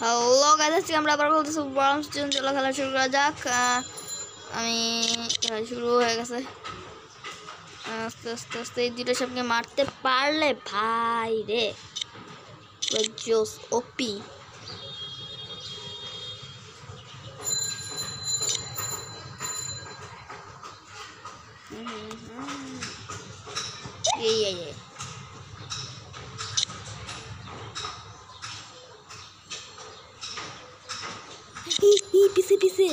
Hello guys, আজকে আমরা আবার বলতেছি বরং চলো খেলা শুরু করা যাক। আমি শুরু হয়ে গেছে। আস্তে আস্তে আস্তে এই দুটো সবকে মারতে পারলে ভাই রে জোস ওপি। এই পিছে পিছে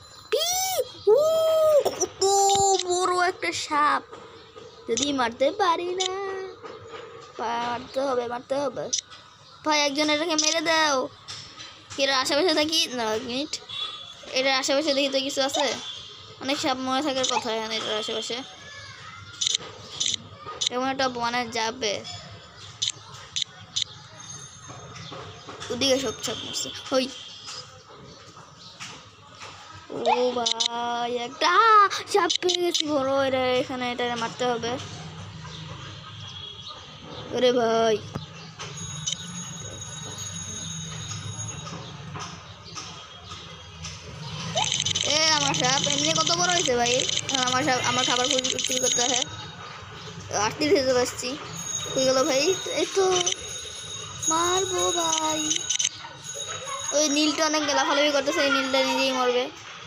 কত বড় একটা সাপ, যদি মারতে পারি না। মারতে হবে ভাই, একজন এটাকে মেরে দাও। এর আশেপাশে থাকি না, এক মিনিট, এটার আশেপাশে দেখি তো কিছু আছে। অনেক সাপ মরে থাকার কথা এখানে এটার আশেপাশে। এমন একটা বনে যাবে, ওদিকে সব সাপ মরছে। ওই ও ভাই, একটা সাপ পেয়ে গেছি বড়। এটা এখানে এটা মারতে হবে। ওরে ভাই, আমার সাপ এমনি কত বড় হয়েছে ভাই। আমার খাবার ফুল করতে হয়। 38 হয়ে পারছি হয়ে গেল ভাই। এই তো মারবো ভাই। ওই নীলটা অনেক লাফালাফি করতেছে, এই নীলটা নিজেই মরবে।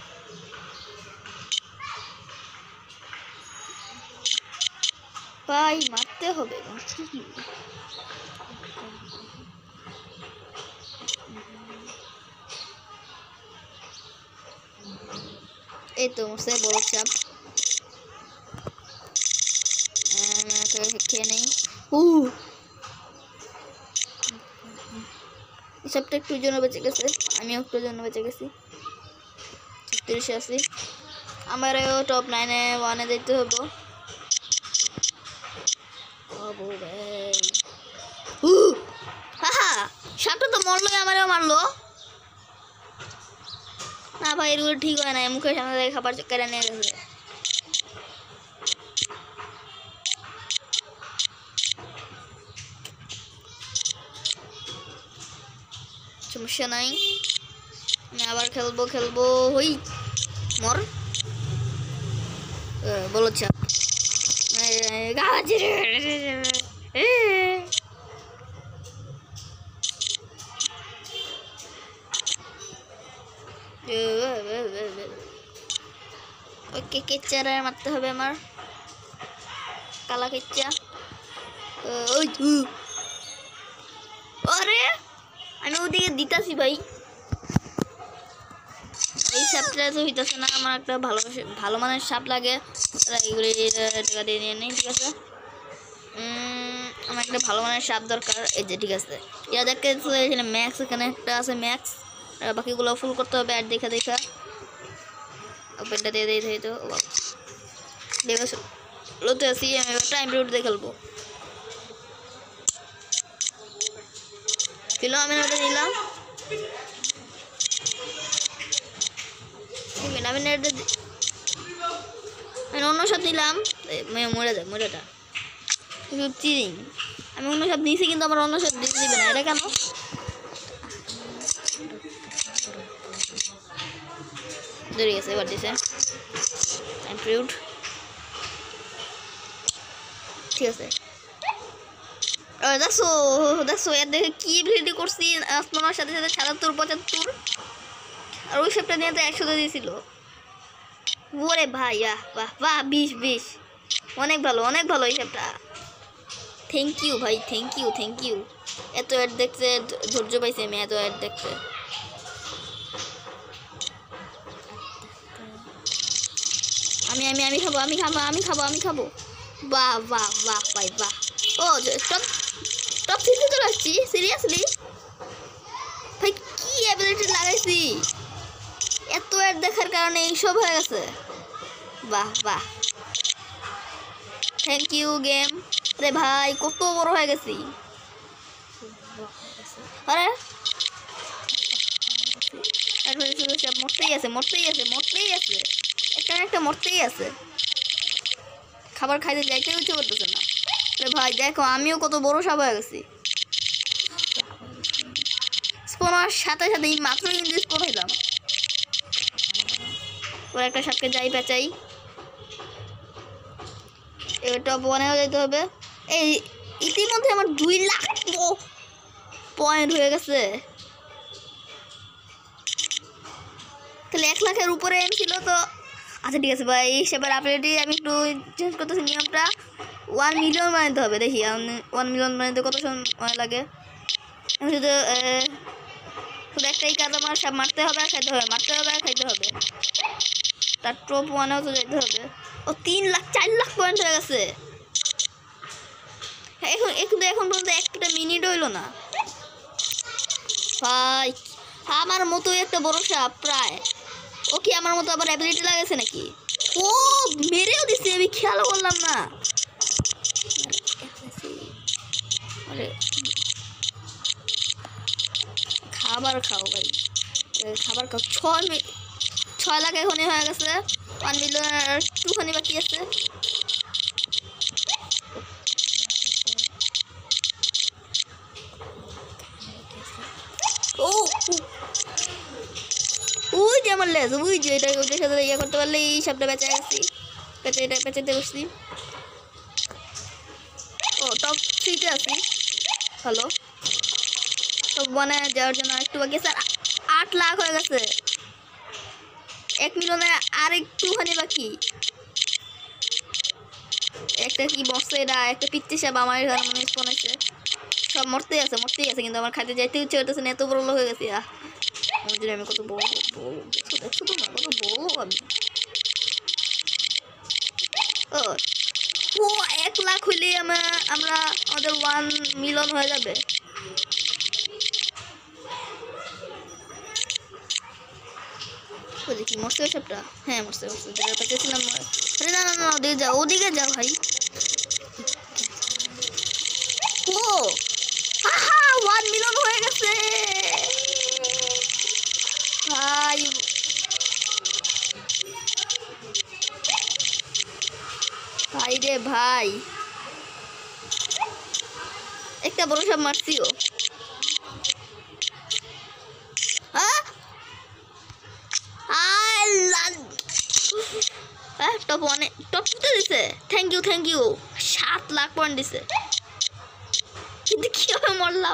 ভাই মারতে হবে। এই তো মরছে বড় চাপ। খেয়ে নেই। এসবটা একটু জন্য বেঁচে গেছে, আমিও একটু জন্য বেঁচে গেছি। 36 আছি। আমার টপ 9-এ 1-এ যেতে হবো। সাপটা তো মরলোই, আমারও মারলো না ভাই। এগুলো ঠিক হয় না, মুখের সামনে থেকে খাবার কেড়ে নিয়ে গেছে। সমস্যা নাই, আমি আবার খেলবো। হই মর বলো চাপ। ওকে কেচ্চারা মারতে হবে আমার, কালা কেচ্চা। আরে আমি ওদিকে দিতাছি ভাই। এই সাপটা তো হইতেছে না। আমার একটা ভালো মানের সাপ লাগে, এগুলি টাকা দিয়ে নিয়ে নেই। ঠিক আছে, আমার একটা ভালো মানের সাপ দরকার। এই যে ঠিক আছে, ইয়া দেখতে এখানে ম্যাক্স, এখানে একটা আছে ম্যাক্স। বাকিগুলো ফুল করতে হবে। আর দেখা ওপেনটা দিয়ে দিই তো লোতে আসি। আমি টাইম পিরিয়ড দিয়ে খেলবো। আমি ওটা নিলাম। আমি অন্য সব দিলাম, মরে যা চিরিং। আমি অন্য সব দিয়েছি, কিন্তু আমার অন্য সব দিতে দিবে না। এটা কেন? ধরে গেছে, এবার দিছে ঠিক আছে। দেখছো এর দেখে কি ভিডিও করছি। আসমানের সাথে সাথে ৭৭-৭৫, আর ওই সবটা নিয়ে তো ১০০ দিয়েছিল। ওরে ভাই, বাহ ২০ অনেক ভালো এই সবটা। থ্যাংক ইউ ভাই, থ্যাংক ইউ। এত অ্যাড দেখতে ধৈর্য পাইছি আমি, এত অ্যাড দেখতে। আমি খাবো। বাহ ভাই বাহ। ও টপ 3-তে চলে আসছি, সিরিয়াসলি ভাই। কি অ্যাবিলিটি লাগাইছি, এত অ্যাড দেখার কারণে এইসব হয়ে গেছে। বাহ থ্যাংক ইউ গেম। আরে ভাই কত বড় হয়ে গেছি। আরে মরতেই আছে একটা মরতেই আছে। খাবার খাইতে যাইতে ইচ্ছে করতেছে না। আরে ভাই দেখো, আমিও কত বড় সাপ হয়ে গেছি। নামার সাথে সাথেই মাত্র কিন্তু স্পট হইলাম। ওর একটা সাপকে যাই পেঁচাই। এটা বনেও যেতে হবে। এই ইতিমধ্যে আমার 2 লাখ পয়েন্ট হয়ে গেছে। তাহলে 1 লাখের উপরে এম ছিল তো। আচ্ছা ঠিক আছে ভাই, সেবার আপডেটই আমি একটু চেঞ্জ করতেছি নিয়মটা। 1 মিলিয়ন বানাতে হবে। দেখি 1 মিলিয়ন বানাতে কত সময় লাগে। আমি শুধু একটাই কাজ, আমার সব মারতে হবে আর খাইতে হবে, মারতে হবে আর খাইতে হবে। তার টপ 1-এও তো যেতে হবে। ও 3 লাখ 4 লাখ পয়েন্ট হয়ে গেছে। এখন পর্যন্ত একটা মিনিট হইল না ভাই। আমার মতোই একটা বড় সাপ প্রায়। ও কি আমার মতো আবার অ্যাবিলিটি লাগাইছে নাকি? ও মেরেও দিছে, আমি খেয়ালও করলাম না। আরে খাবার খাও ভাই, খাবার খাও। 6 লাখ এখনই হয়ে গেছে। 1 মিলিয়ন একটুখানি বাকি আছে। ও ওই যে আমার লেজ, ওই যে এটা ওইটার সাথে ইয়ে করতে পারলে এই সাপটা বেঁচে গেছি। পেঁচাইতে বসছি। ও টপ 3-তে আছি। হ্যালো, টপ 1-এ যাওয়ার জন্য একটু বাকি আছে। 8 লাখ হয়ে গেছে। 1 মিলিয়নে আর একটুখানি বাকি। একটা কি বসছে এটা, একটা পিচ্চি সাপ আমার এখানে মনে স্পন হয়েছে। সব মরতেই আছে কিন্তু আমার খাইতে যাইতে ইচ্ছে করতেছে না, এত বড় লোক হয়ে গেছি। আমি কত বড় দেখছো তো না, কত বড় আমি। ও 1 লাখ হইলে আমাদের 1 মিলিয়ন হয়ে যাবে। কি মরছে সবটা? হ্যাঁ মরছে। যেটা পেয়েছিলাম। না ওদিকে যাও ভাই। ও 1 মিলিয়ন হয়ে গেছে ভাই। ভাই রে ভাই, একটা বড় সাপ মারছিও। টপ 1-এ টপ 2-তে দিছে। থ্যাংক ইউ 7 লাখ পয়েন্ট দিছে। কিন্তু কিভাবে মরলাম?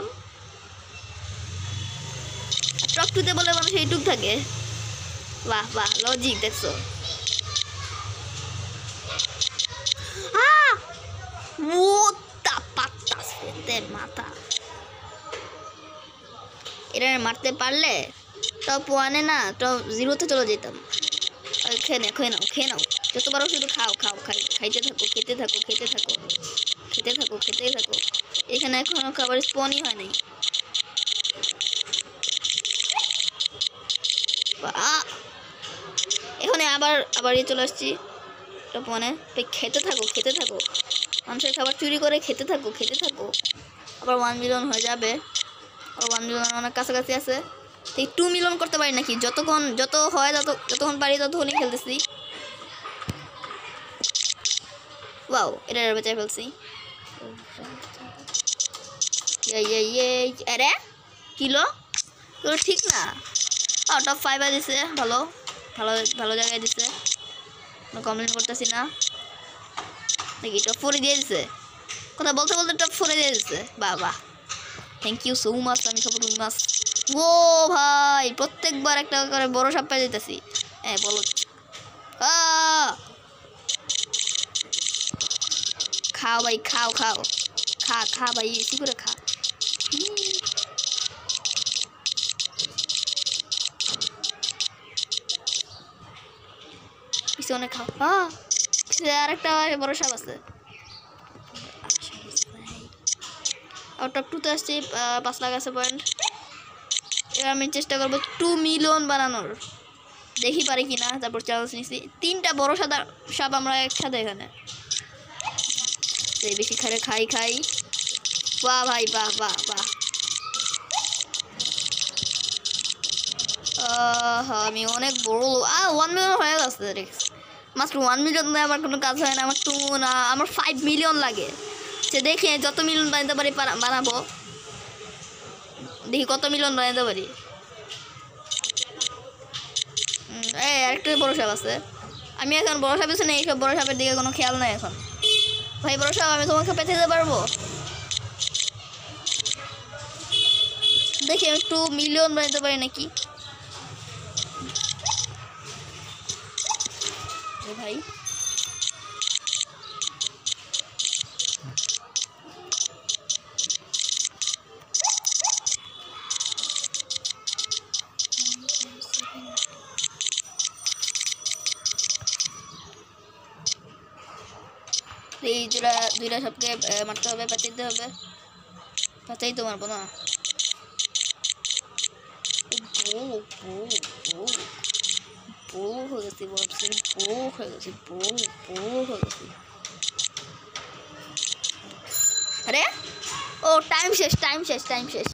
টপ 2-তে বলে মানুষ এইটুক থাকে। বাহ লজিক দেখছো। মাথা এটা মারতে পারলে টপ 1-এ না টপ 0-তে চলে যেতাম। খেয়ে নাও যত পারো, শুধু খাও খাইতে থাকো। এখানে এখনো খাবার স্পনই হয় নাই। এখানে আবার চলে আসছি টপ 1-এ। খেতে থাকো মানুষের খাবার চুরি করে খেতে থাকো। আবার 1 মিলিয়ন হয়ে যাবে। আর 1 মিলিয়ন অনেক কাছাকাছি আছে। 2 মিলিয়ন করতে পারি নাকি? যতক্ষণ পারি ততক্ষণই খেলতেছি। ওয়াও, এটা বেঁচে ফেলছি। আরে কিলো ঠিক না। টপ 5-এ দিছে। ভালো জায়গায় দিছে, কমপ্লেন করতেছি না নাকি। টপ 4-এ দিয়ে দিছে। কথা বলতে টপ 4-এ দিয়ে দিছে। বাহ থ্যাংক ইউ সো মাচ। আমি খাবো রুই মাছ। ও ভাই, প্রত্যেকবার একটা করে বড় সাপ পেয়ে যেতেছি। বলো খাও ভাই, খাও খা ভাই, এসি করে খা। পিছনে খাও। আর একটা বড় সাপ আছে। আর টপ 2-তে আসছি। 5 লাখ আছে পয়েন্ট। এবার আমি চেষ্টা করবো 2 মিলিয়ন বানানোর। দেখি পারি কিনা। তারপর চ্যালেঞ্জ নিচ্ছি। 3টা বড় সাপ আমরা একসাথে এখানে। বেশি খাই। বাহ ভাই, বাহ আমি অনেক বড়। 1 মিলিয়ন হয়ে গেছে। মাত্র 1 মিলিয়ন আমার কোনো কাজ হয় না। আমার 2 না, আমার 5 মিলিয়ন লাগে। সে দেখে যত মিলিয়ন বানাতে পারি বানাবো। দেখি কত মিলিয়ন বানাইতে পারি। এই আরেকটা বড় সাপ আছে। আমি এখন বড় সাপ পিছনে, এইসব বড় সাপের দিকে কোনো খেয়াল নাই এখন। ভাই বড় সাপ, আমি তোমাকে পেতে দিতে পারবো? দেখি আমি একটু মিলিয়ন বানাইতে পারি নাকি। ভাই এই দুইটা সবকে মারতে হবে, পেঁচাইতে হবে। পেঁচাই তো মারবো না। বড় হয়ে গেছি, বড় হয়ে গেছি, বড় হয়ে গেছি। আরে ও টাইম শেষ, টাইম শেষ, টাইম শেষ।